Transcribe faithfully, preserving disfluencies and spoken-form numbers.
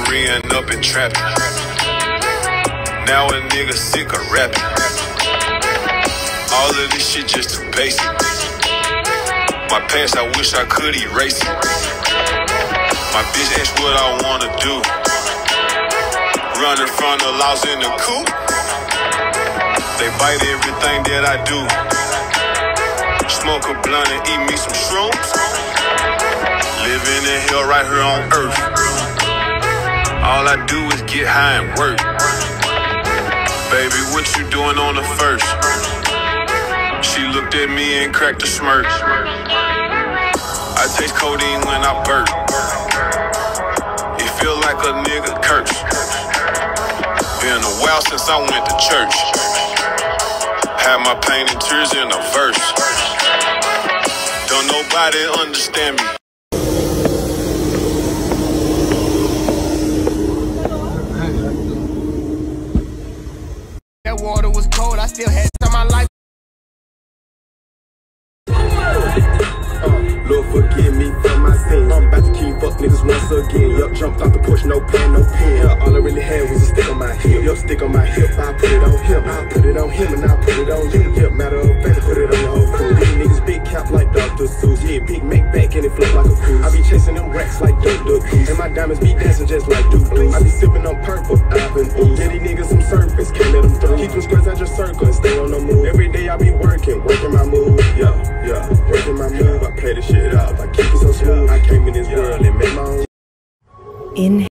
re-ing up and trapping. Now a nigga sick of rapping. All of this shit just too basic. My past, I wish I could erase it. My bitch asked what I wanna do. Running from the laws in the coop. They bite everything that I do. Smoke a blunt and eat me some shrooms. Living in hell right here on earth. All I do is get high and work. Baby, what you doing on the first? She looked at me and cracked a smirk. I taste codeine when I burp. It feel like a nigga curse. Been a while since I went to church. Had my pain and tears in a verse. Don't nobody understand me. That water was cold, I still had some of my life. Lord, forgive me for my sins. I'm about to keep fuck niggas once again. Yup, jumped off the porch, no pen, no pen. Yeah, all I really had was a stick on my hip. Yup, stick on my hip, I put it on him. I put it on him and I put it on you. Yep, matter of fact, I put it on the whole crew. These niggas big cap like Doctor Seuss. Yeah, big make back and it flip like a cruise. I be chasing them racks like Duck Duck Goose. And my diamonds be dancing just like Duke Deuce. I be sipping on purple, I've been ooze. Yeah, these niggas some surface, can't let them through. Keep them squares at your circle.